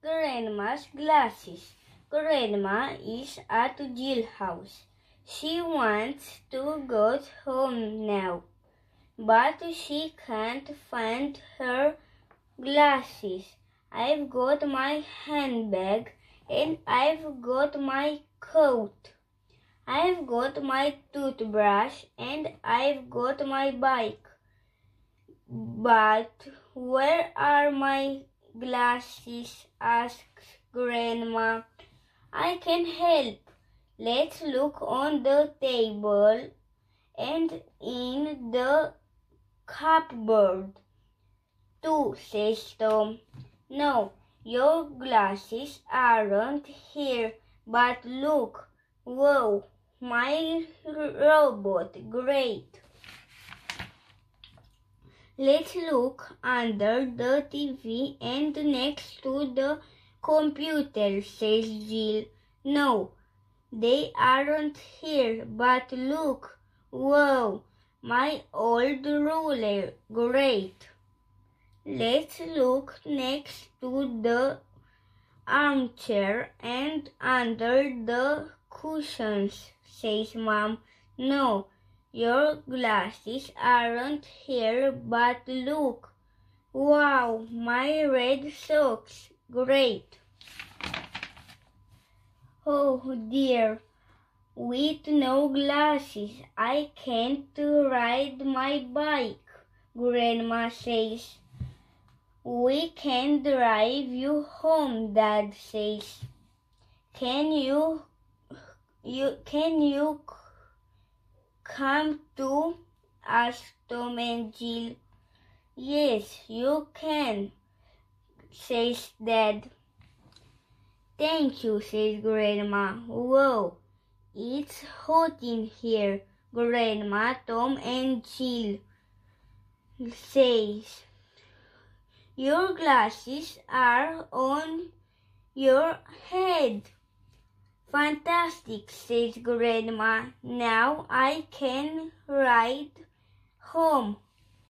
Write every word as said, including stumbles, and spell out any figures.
Grandma's glasses. Grandma is at Jill's house. She wants to go home now, but she can't find her glasses. I've got my handbag and I've got my coat. I've got my toothbrush and I've got my bike. But where are my glasses? Asks Grandma. I can help. Let's look on the table and in the cupboard too, says Tom. No, your glasses aren't here, but look. Whoa, my robot, great. Let's look under the T V and next to the computer, says Jill. No, they aren't here, but look. Whoa, my old ruler, great. Let's look next to the armchair and under the cushions, says Mom. No, your glasses aren't here, but look. Wow, my red socks, great. Oh dear, with no glasses, I can't ride my bike, Grandma says. We can drive you home, Dad says. Can you, you, can you come too? Asked Tom and Jill. Yes, you can, says Dad. Thank you, says Grandma. Whoa, it's hot in here, Grandma, Tom and Jill says. Your glasses are on your head. Fantastic, says Grandma. Now I can ride home.